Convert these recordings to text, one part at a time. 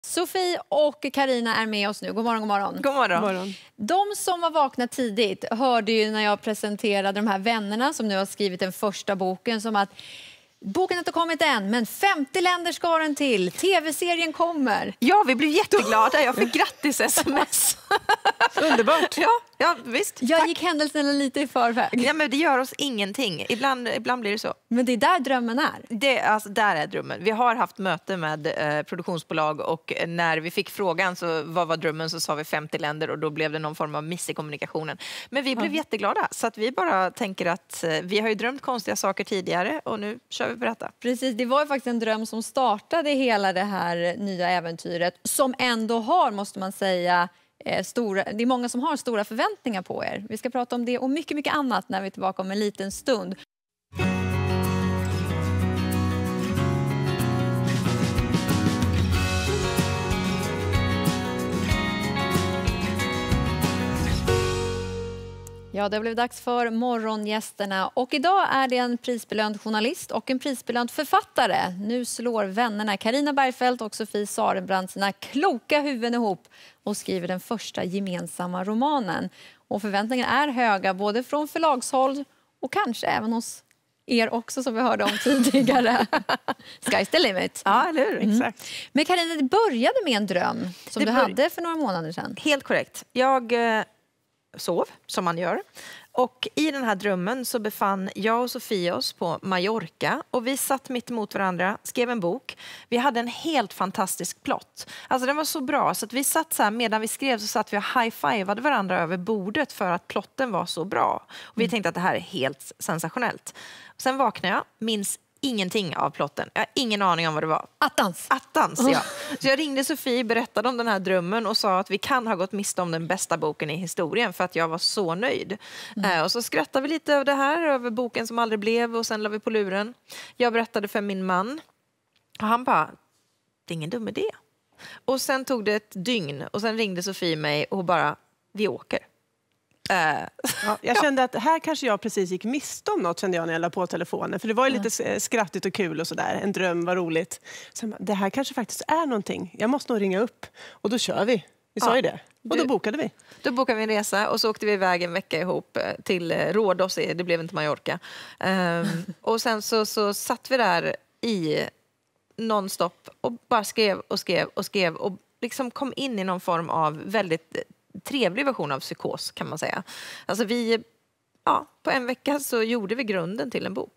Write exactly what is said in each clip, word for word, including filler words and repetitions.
Sofie och Carina är med oss nu. God morgon, god morgon. God morgon. God morgon. De som har vaknat tidigt hörde ju när jag presenterade de här vännerna som nu har skrivit den första boken som att boken har inte kommit än, men femtio länder ska ha den till. Tv-serien kommer. Ja, vi blev jätteglada. Jag fick grattis sms. Underbart. Ja, ja, visst. Jag Tack. gick händelserna lite i förväg. Ja, men det gör oss ingenting. Ibland, ibland blir det så. Men det är där drömmen är. Det, alltså, där är drömmen. Vi har haft möte med eh, produktionsbolag och när vi fick frågan så vad var drömmen så sa vi femtio länder och då blev det någon form av miss i kommunikationen. Men vi blev Ja. jätteglada så att vi bara tänker att eh, vi har ju drömt konstiga saker tidigare och nu kör vi på detta. Precis, det var ju faktiskt en dröm som startade hela det här nya äventyret som ändå har, måste man säga, eh, stora, det är många som har stora förväntningar på er. Vi ska prata om det och mycket, mycket annat när vi är tillbaka om en liten stund. Ja, det blev dags för morgongästerna och idag är det en prisbelönt journalist och en prisbelönt författare. Nu slår vännerna Carina Bergfeldt och Sofie Sarenbrant sina kloka huvuden ihop och skriver den första gemensamma romanen. Och förväntningarna är höga både från förlagshåll och kanske även hos er också som vi hörde om tidigare. Sky's the limit. Ja, eller hur? Mm. Exakt. Men Carina, det började med en dröm som Det du bör- hade för några månader sedan. Helt korrekt. Jag eh, sov, som man gör. Och i den här drömmen så befann jag och Sofie oss på Mallorca. Och vi satt mitt emot varandra, skrev en bok. Vi hade en helt fantastisk plott. Alltså den var så bra så att vi satt så här, medan vi skrev så satt vi och high-fivade varandra över bordet för att plotten var så bra. Och vi tänkte att det här är helt sensationellt. Och sen vaknade jag, minns ingenting av plotten. Jag har ingen aning om vad det var. Attans! Attans, ja. Så jag ringde Sofie, berättade om den här drömmen och sa att vi kan ha gått miste om den bästa boken i historien för att jag var så nöjd. Mm. Eh, och så skrattade vi lite över det här, över boken som aldrig blev och sen la vi på luren. Jag berättade för min man och han bara, det är ingen dum idé. Och sen tog det ett dygn och sen ringde Sofie mig och bara, vi åker. Ja, jag kände att här kanske jag precis gick miste om något, kände jag när jag la på telefonen. För det var ju lite skrattigt och kul och sådär. En dröm var roligt. Så det här kanske faktiskt är någonting. Jag måste nog ringa upp. Och då kör vi. Vi sa Ja, ju det. Och då du- bokade vi. Då bokade vi en resa och så åkte vi iväg en vecka ihop till Rhodos, det blev inte Mallorca. Um, och sen så, så satt vi där i nonstop och bara skrev och skrev och skrev och liksom kom in i någon form av väldigt trevlig version av psykos kan man säga. Alltså vi, ja, på en vecka så gjorde vi grunden till en bok.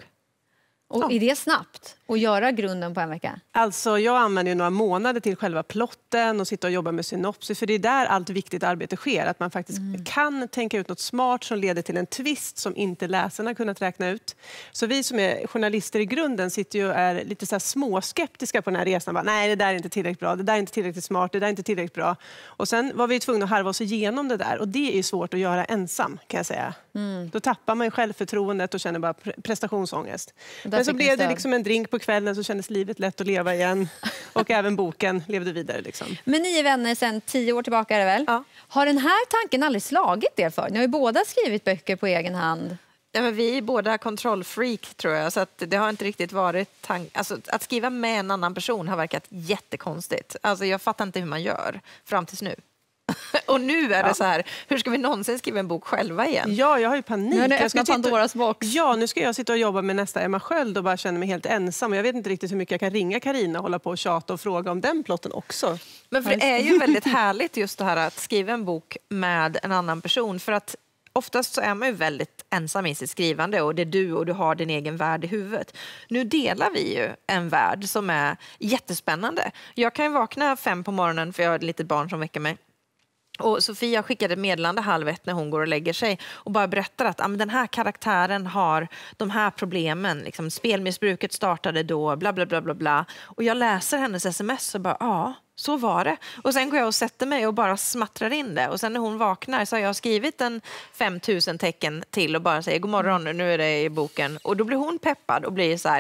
Och är det snabbt att göra grunden på en vecka? Alltså jag använder ju några månader till själva plotten och sitta och jobba med synopsis. För det är där allt viktigt arbete sker. Att man faktiskt mm. kan tänka ut något smart som leder till en twist som inte läsarna kunnat räkna ut. Så vi som är journalister i grunden sitter ju och är lite så här småskeptiska på den här resan. Bara, nej, det där är inte tillräckligt bra. Det där är inte tillräckligt smart. Det där är inte tillräckligt bra. Och sen var vi tvungna att harva oss igenom det där. Och det är ju svårt att göra ensam kan jag säga. Mm. Då tappar man ju självförtroendet och känner bara pre- prestationsångest. Men så blev det liksom en drink på kvällen så kändes livet lätt att leva igen. Och även boken levde vidare. Liksom. Men ni är vänner sedan tio år tillbaka är det väl? Ja. Har den här tanken aldrig slagit er för? Ni har ju båda skrivit böcker på egen hand. Ja, men vi är båda kontrollfreak tror jag, så att det har inte riktigt varit tank- alltså, att skriva med en annan person har verkat jättekonstigt. Alltså, jag fattar inte hur man gör fram tills nu. Och nu är det Ja. så här, hur ska vi någonsin skriva en bok själva igen? Ja, jag har ju panik. Nu har ni Jag ska öppnat sitta- Pandoras box. Ja, nu ska jag sitta och jobba med nästa Emma Sköld och bara känna mig helt ensam. Jag vet inte riktigt hur mycket jag kan ringa Carina och hålla på och tjata och fråga om den plotten också. Men för det är ju väldigt härligt just det här att skriva en bok med en annan person. För att oftast så är man ju väldigt ensam i sitt skrivande och det är du och du har din egen värld i huvudet. Nu delar vi ju en värld som är jättespännande. Jag kan ju vakna fem på morgonen för jag har ett litet barn som väcker mig. Och Sofia skickade ett meddelande halv ett när hon går och lägger sig och bara berättar att ah, men den här karaktären har de här problemen. Liksom, spelmissbruket startade då, bla bla bla bla bla. Och jag läser hennes sms och bara, ja, så var det. Och sen går jag och sätter mig och bara smattrar in det. Och sen när hon vaknar så har jag skrivit en fem tusen tecken till och bara säger god morgon, nu är det i boken. Och då blir hon peppad och blir så här,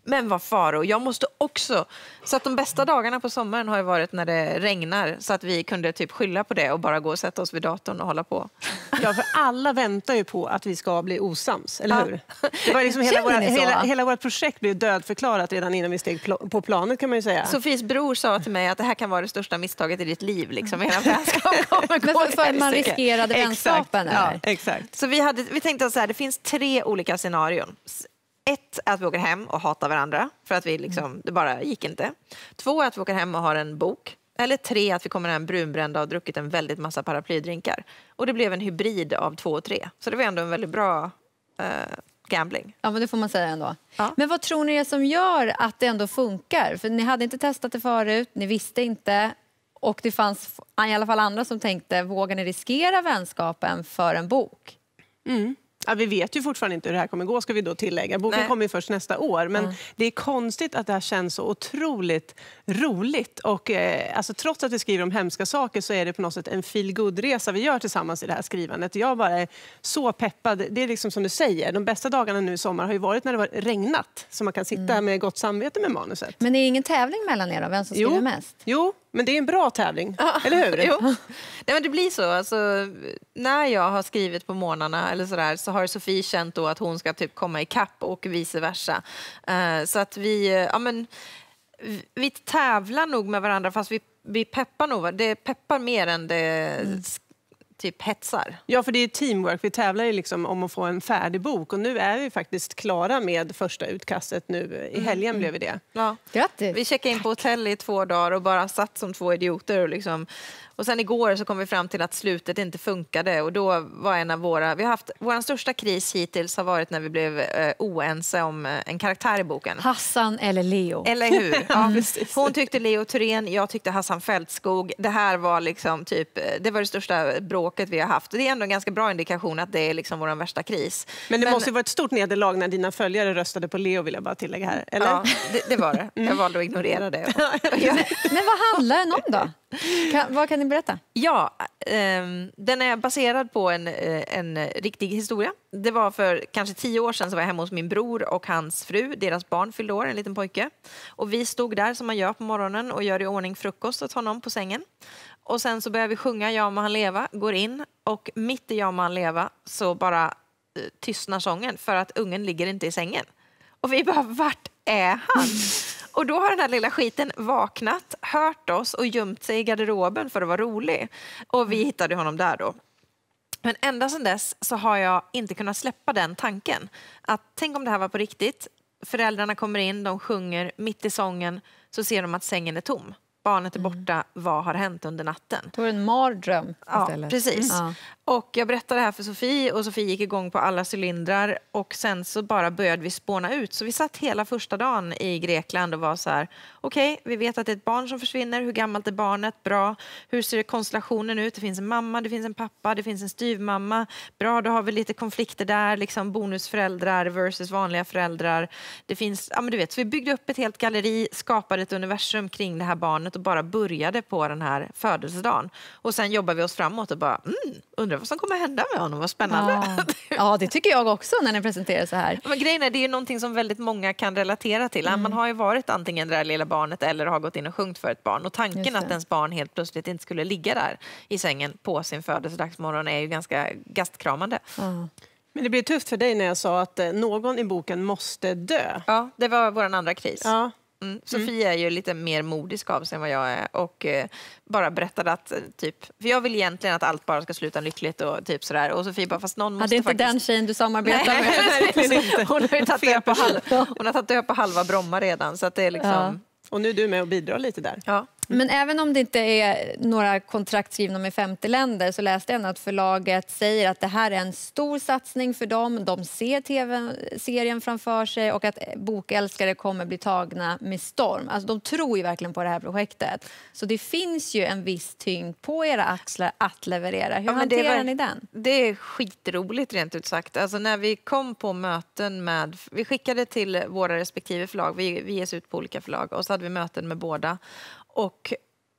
Men vad faro, jag måste också... Så att de bästa dagarna på sommaren har ju varit när det regnar. Så att vi kunde typ skylla på det och bara gå och sätta oss vid datorn och hålla på. Ja, för alla väntar ju på att vi ska bli osams, eller Ja. hur? Det var liksom hela, Känner våra, ni så? hela, hela vårt projekt blev dödförklarat redan innan vi steg pl- på planet, kan man ju säga. Sofies bror sa till mig att det här kan vara det största misstaget i ditt liv. Liksom. Hela vänskap kommer Men gå för, för att man helsike. riskerade vänskapen? Ja, Eller? exakt. Så vi, hade, vi tänkte så här, det finns tre olika scenarion. Ett är att vi åker hem och hatar varandra för att vi liksom, det bara gick inte. Två är att vi åker hem och har en bok. Eller tre att vi kommer hem brunbrända och druckit en väldigt massa paraplydrinkar. Och det blev en hybrid av två och tre. Så det var ändå en väldigt bra eh, gambling. Ja, men det får man säga ändå. Ja. Men vad tror ni är som gör att det ändå funkar? För ni hade inte testat det förut, ni visste inte. Och det fanns i alla fall andra som tänkte, vågar ni riskera vänskapen för en bok? Mm. Ja, vi vet ju fortfarande inte hur det här kommer gå, ska vi då tillägga. Boken Nej. kommer ju först nästa år. Men Mm. det är konstigt att det här känns så otroligt roligt. Och eh, alltså, trots att vi skriver om hemska saker så är det på något sätt en feel-good-resa vi gör tillsammans i det här skrivandet. Jag bara är så peppad. Det är liksom som du säger, de bästa dagarna nu i sommar har ju varit när det var regnat. Så man kan sitta Mm. med gott samvete med manuset. Men det är ingen tävling mellan er då, vem som skriver Jo. mest? Jo, men det är en bra tävling, eller hur? Jo. Nej, men det blir så. Alltså, när jag har skrivit på morgnarna eller sådär, så har Sofie känt då att hon ska typ komma i kapp och vice versa. Uh, så att vi, uh, ja, men, vi tävlar nog med varandra, fast vi, vi peppar nog. Det peppar mer än det mm. typ hetsar. Ja, för det är teamwork. Vi tävlar ju liksom om att få en färdig bok. Och nu är vi faktiskt klara med första utkastet. Nu i helgen Mm. blev vi det. Ja. Grattis! Vi checkade in på hotell i två dagar och bara satt som två idioter. Och, liksom. och sen igår så kom vi fram till att slutet inte funkade. Och då var en av våra... Vi har haft, vår största kris hittills har varit när vi blev eh, oense om eh, en karaktär i boken. Hassan eller Leo? Eller hur? Ja, hon tyckte Leo Thorén, jag tyckte Hassan Fältskog. Det här var liksom typ... Det var det största bråket vi har haft. Det är ändå en ganska bra indikation att det är liksom vår värsta kris. Men det Men, måste ju vara ett stort nederlag när dina följare röstade på Leo, vill jag bara tillägga här. Eller? Ja, det, det var det. Jag valde att ignorera det. Men vad handlar den om då? Kan, vad kan ni berätta? Ja, um, den är baserad på en, en riktig historia. Det var för kanske tio år sedan så var jag hemma hos min bror och hans fru. Deras barn fyllde år, en liten pojke. Och vi stod där som man gör på morgonen och gör i ordning frukost åt honom på sängen. Och sen så börjar vi sjunga Ja må han leva, går in och mitt i Ja må han leva så bara uh, tystnar sången för att ungen ligger inte i sängen. Och vi bara, vart är han? Och då har den här lilla skiten vaknat, hört oss och gömt sig i garderoben för att vara rolig. Och vi hittade honom där då. Men ända sedan dess så har jag inte kunnat släppa den tanken. Att tänk om det här var på riktigt. Föräldrarna kommer in, de sjunger, mitt i sången så ser de att sängen är tom. Barnet är borta, vad har hänt under natten? Det var en mardröm Ja, istället. precis. Ja. Och jag berättade det här för Sofie och Sofie gick igång på alla cylindrar och sen så bara började vi spåna ut. Så vi satt hela första dagen i Grekland och var så här, okej, okay, vi vet att det är ett barn som försvinner. Hur gammalt är barnet? Bra. Hur ser konstellationen ut? Det finns en mamma, det finns en pappa, det finns en styvmamma. Bra, då har vi lite konflikter där, liksom bonusföräldrar versus vanliga föräldrar. Det finns, ja men du vet, så vi byggde upp ett helt galleri, skapade ett universum kring det här barnet och bara började på den här födelsedagen. Och sen jobbar vi oss framåt och bara, mm, undrar vad som kommer hända med honom, vad spännande. Ja. Ja, det tycker jag också när ni presenterar så här. Men grejen är, det är ju någonting som väldigt många kan relatera till. Mm. Man har ju varit antingen det där lilla barnet eller har gått in och sjungit för ett barn. Och tanken att ens barn helt plötsligt inte skulle ligga där i sängen på sin födelsedagsmorgon är ju ganska gastkramande. Ja. Men det blir tufft för dig när jag sa att eh, någon i boken måste dö. Ja, det var vår andra kris. Ja. Mm. Sofie är ju lite mer modisk av sig än vad jag är och eh, bara berättade att eh, typ, för jag vill egentligen att allt bara ska sluta lyckligt och typ sådär och Sofie bara, fast någon måste Ja, det är inte faktiskt... den tjejen du samarbetar Nej, med. verkligen inte. Hon har ju tagit död på, halv... Hon har tagit död på halva Bromma redan så att det är liksom... Ja. Och nu är du med och bidrar lite där. Ja. Men även om det inte är några kontrakt skrivna med femtio länder så läste jag att förlaget säger att det här är en stor satsning för dem. De ser tv-serien framför sig och att bokälskare kommer bli tagna med storm. Alltså de tror ju verkligen på det här projektet. Så det finns ju en viss tyngd på era axlar att leverera. Hur Ja, men hanterar det är, ni den? Det är skitroligt rent ut sagt. Alltså när vi kom på möten med... Vi skickade till våra respektive förlag. Vi, vi ges ut på olika förlag och så hade vi möten med båda. Och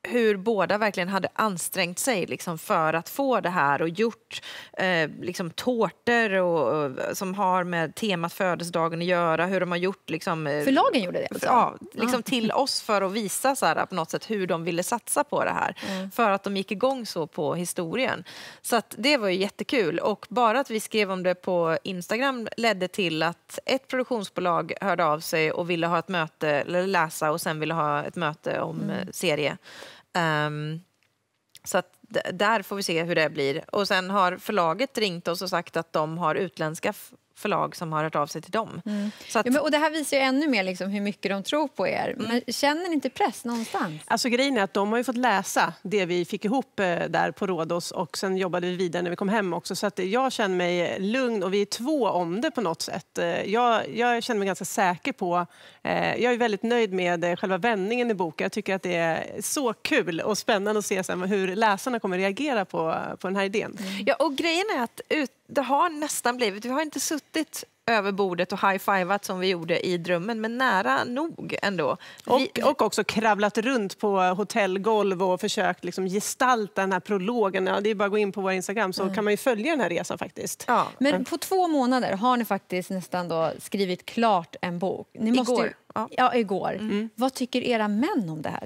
hur båda verkligen hade ansträngt sig liksom, för att få det här och gjort eh, liksom, tårtor och, och, som har med temat födelsedagen att göra. Hur de har gjort... Liksom, eh, Förlagen gjorde det? För, ja, liksom ja. till oss för att visa så här, på något sätt hur de ville satsa på det här. Mm. För att de gick igång så på historien. Så att det var ju jättekul. Och bara att vi skrev om det på Instagram ledde till att ett produktionsbolag hörde av sig och ville ha ett möte, eller läsa och sen ville ha ett möte om mm. serie. Um, så att d- där får vi se hur det blir. Och sen har förlaget ringt oss och sagt att de har utländska f- förlag som har hört av sig till dem. Mm. Så att... ja, men, och det här visar ju ännu mer liksom hur mycket de tror på er. Mm. Men känner ni inte press någonstans? Alltså grejen är att de har ju fått läsa det vi fick ihop eh, där på Rhodos och sen jobbade vi vidare när vi kom hem också. Så att jag känner mig lugn och vi är två om det på något sätt. Eh, jag, jag känner mig ganska säker på, eh, jag är väldigt nöjd med eh, själva vändningen i boken. Jag tycker att det är så kul och spännande att se sen hur läsarna kommer reagera på, på den här idén. Mm. Ja, och grejen är att ut, det har nästan blivit, vi har inte suttit över bordet och high-fivat som vi gjorde i drömmen, men nära nog ändå. Och, vi, och också kravlat runt på hotellgolv och försökt liksom gestalta den här prologen. Ja, det är bara att gå in på vår Instagram så mm. kan man ju följa den här resan faktiskt. Ja. Men på två månader har ni faktiskt nästan då skrivit klart en bok. Ni måste igår. Ju, ja. ja, igår. Mm. Vad tycker era män om det här?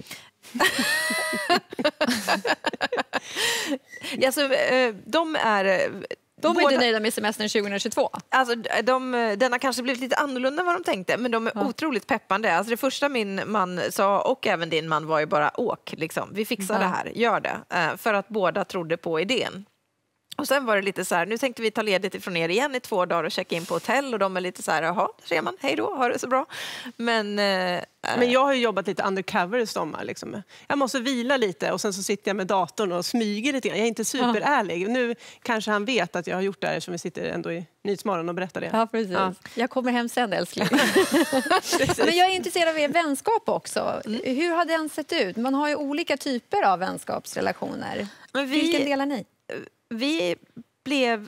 alltså, de är... De är inte nöjda med semestern tjugohundratjugotvå. Alltså, de, den har kanske blivit lite annorlunda än vad de tänkte, men de är ja. otroligt peppande. Alltså, det första min man sa, och även din man, var ju bara åk. Liksom. Vi fixar ja. det här, gör det. För att båda trodde på idén. Och sen var det lite så här, nu tänkte vi ta ledigt ifrån er igen i två dagar och checka in på hotell. Och de är lite så här, jaha, där ser man, hej då, ha det så bra. Men... Eh, Men jag har ju jobbat lite undercover i sommar. Liksom. Jag måste vila lite och sen så sitter jag med datorn och smyger lite. Jag är inte superärlig. Ja. Nu kanske han vet att jag har gjort det här som vi sitter ändå i Nyhetsmorgon och berättar det. Ja, precis. Ja. Jag kommer hem sen, älskling. Men jag är intresserad av er vänskap också. Mm. Hur har den sett ut? Man har ju olika typer av vänskapsrelationer. Men vi, Vilken delar ni? Vi blev...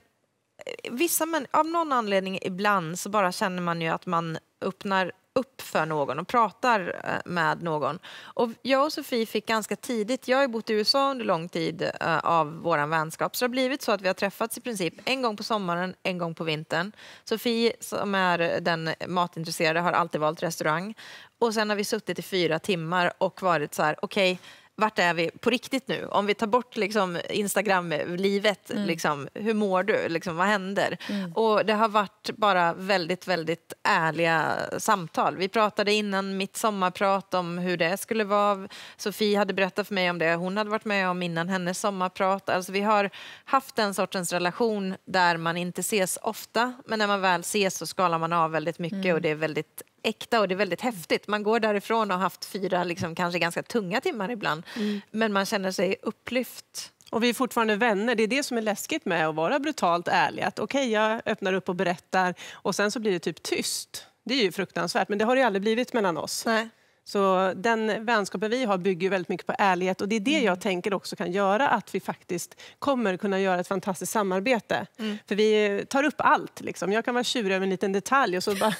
Vissa män, av någon anledning ibland så bara känner man ju att man öppnar upp för någon och pratar med någon. Och jag och Sofie fick ganska tidigt, jag har bott i U S A under lång tid uh, av våran vänskap, så det har blivit så att vi har träffats i princip en gång på sommaren, en gång på vintern. Sofie som är den matintresserade har alltid valt restaurang. Och sen har vi suttit i fyra timmar och varit så här, okej, okay, vart är vi på riktigt nu? Om vi tar bort liksom Instagram-livet, mm. liksom, hur mår du? Liksom, vad händer? Mm. Och det har varit bara väldigt, väldigt ärliga samtal. Vi pratade innan mitt sommarprat om hur det skulle vara. Sofie hade berättat för mig om det hon hade varit med om innan hennes sommarprat. Alltså, vi har haft den sortens relation där man inte ses ofta, men när man väl ses så skalar man av väldigt mycket mm. och det är väldigt äkta och det är väldigt häftigt. Man går därifrån och har haft fyra liksom, kanske ganska tunga timmar ibland. Mm. Men man känner sig upplyft. Och vi är fortfarande vänner. Det är det som är läskigt med att vara brutalt ärlig. Att okej, okay, jag öppnar upp och berättar och sen så blir det typ tyst. Det är ju fruktansvärt, men det har det ju aldrig blivit mellan oss. Nej. Så den vänskapen vi har bygger väldigt mycket på ärlighet och det är det mm. jag tänker också kan göra att vi faktiskt kommer kunna göra ett fantastiskt samarbete. Mm. För vi tar upp allt liksom. Jag kan vara tjurig över en liten detalj och så bara...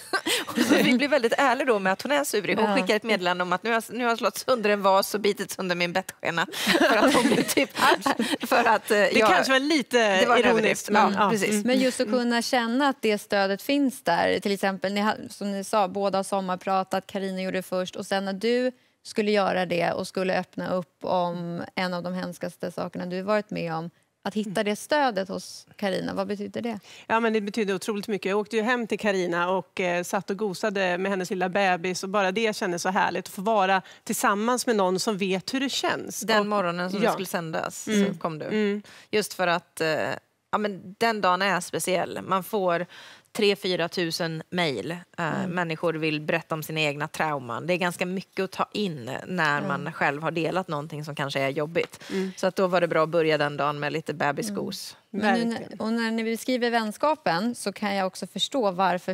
Vi blir väldigt ärliga då med att hon är surig. Hon ja. skickar ett meddelande om att nu har, nu har slått sönder en vas och bitits under min bettskena. För att hon blir typ... för att, uh, det jag, kanske var lite det var ironiskt. Men, ja, precis. Mm. Men just att kunna känna att det stödet finns där. Till exempel, ni har, som ni sa, båda har sommarpratat. Carina gjorde det först och sen när du skulle göra det och skulle öppna upp om en av de hemskaste sakerna du varit med om, att hitta det stödet hos Carina, vad betyder det? Ja, men det betyder otroligt mycket. Jag åkte ju hem till Carina och eh, satt och gosade med hennes lilla bebis och bara det kändes så härligt att få vara tillsammans med någon som vet hur det känns. Den och, morgonen som ja. det skulle sändas mm. så kom du. Mm. Just för att eh, ja, men den dagen är speciell. Man får tre till fyra tusen mejl. Uh, mm. Människor vill berätta om sina egna trauman. Det är ganska mycket att ta in när mm. man själv har delat någonting som kanske är jobbigt. Mm. Så att då var det bra att börja den dagen med lite bebisgos. Mm. Men nu, och när ni beskriver vänskapen så kan jag också förstå varför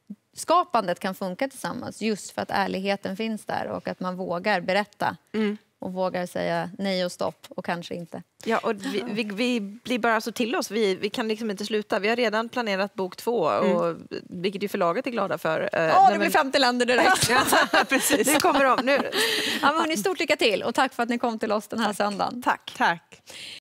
författarskapandet kan funka tillsammans. Just för att ärligheten finns där och att man vågar berätta. Mm. och vågar säga nej och stopp och kanske inte. Ja, och vi, vi, vi blir bara så till oss. Vi, vi kan liksom inte sluta. Vi har redan planerat bok två, och, mm. vilket ju förlaget är glada för. Ja, oh, det blir femtio länder direkt. Ja, precis. Nu kommer de. Nu. Ja, men stort lycka till och tack för att ni kom till oss den här söndagen. Tack. Tack.